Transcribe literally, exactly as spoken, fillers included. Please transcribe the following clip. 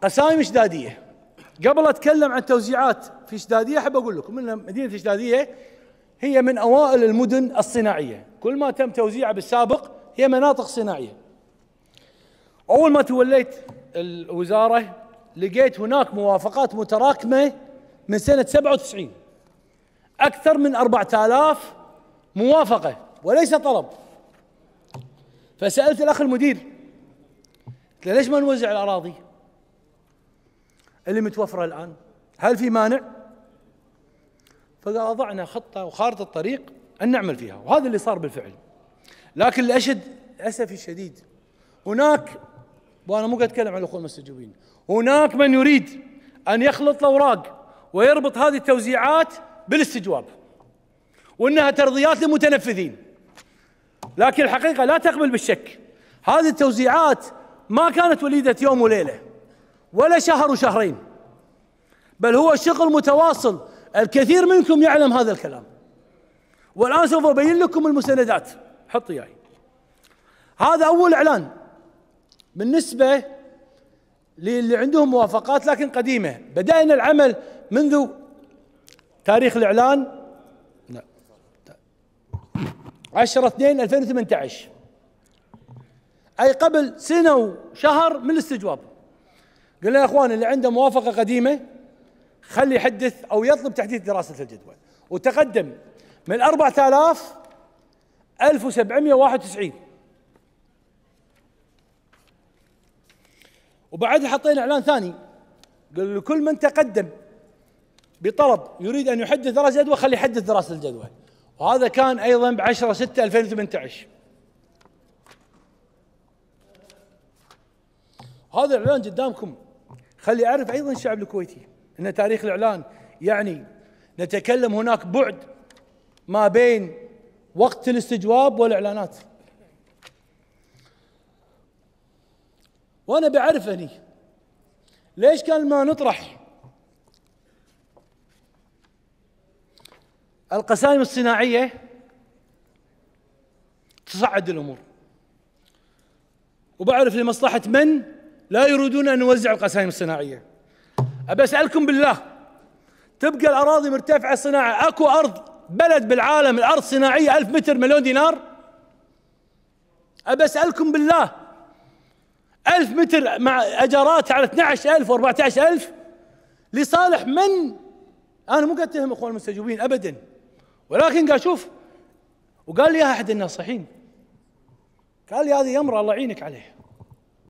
قسايم شداديه. قبل اتكلم عن توزيعات في شداديه احب اقول لكم ان مدينه شداديه هي من اوائل المدن الصناعيه، كل ما تم توزيعها بالسابق هي مناطق صناعيه. اول ما توليت الوزاره لقيت هناك موافقات متراكمه من سنه سبعة وتسعين، اكثر من أربعة آلاف موافقه وليس طلب. فسالت الاخ المدير قلت له ليش ما نوزع الاراضي اللي متوفره الان؟ هل في مانع؟ فقال وضعنا خطه وخارطه الطريق ان نعمل فيها، وهذا اللي صار بالفعل. لكن لأشد اسفي الشديد هناك، وانا مو قاعد اتكلم عن الاخوه المستجوبين، هناك من يريد ان يخلط الاوراق ويربط هذه التوزيعات بالاستجواب وانها ترضيات للمتنفذين، لكن الحقيقه لا تقبل بالشك. هذه التوزيعات ما كانت وليده يوم وليله ولا شهر وشهرين، بل هو شغل متواصل. الكثير منكم يعلم هذا الكلام، والان سوف ابين لكم المستندات. حط اياي. هذا اول اعلان بالنسبه للي عندهم موافقات لكن قديمه. بدأنا العمل منذ تاريخ الاعلان لا عشرة اثنين ألفين وثمانية عشر، اي قبل سنه وشهر من الاستجواب. قلنا يا اخوان اللي عنده موافقه قديمه خلي يحدث او يطلب تحديث دراسه الجدوى، وتقدم من أربعة آلاف ألف وسبعمئة وواحد وتسعين. وبعدها حطينا اعلان ثاني قال لكل من تقدم بطلب يريد ان يحدث دراسه جدوى خلي يحدث دراسه الجدوى، وهذا كان ايضا ب عشرة ستة ألفين وثمانية عشر. هذا الاعلان قدامكم خلي يعرف ايضا الشعب الكويتي ان تاريخ الاعلان يعني نتكلم هناك بعد ما بين وقت الاستجواب والاعلانات. وانا بعرف هني ليش كان ما نطرح القسائم الصناعيه تصعد الامور، وبعرف لمصلحه من لا يريدون ان نوزع القسائم الصناعيه. ابى اسالكم بالله، تبقى الاراضي مرتفعه صناعه، اكو ارض بلد بالعالم الارض صناعيه ألف متر مليون دينار؟ ابى اسالكم بالله، ألف متر مع اجارات على اثني عشر ألف وأربعة عشر ألف لصالح من؟ انا مو قاعد اتهم اخوان المستجوبين ابدا، ولكن قاعد اشوف. وقال لي احد الناصحين قال لي هذه امراه الله يعينك عليه،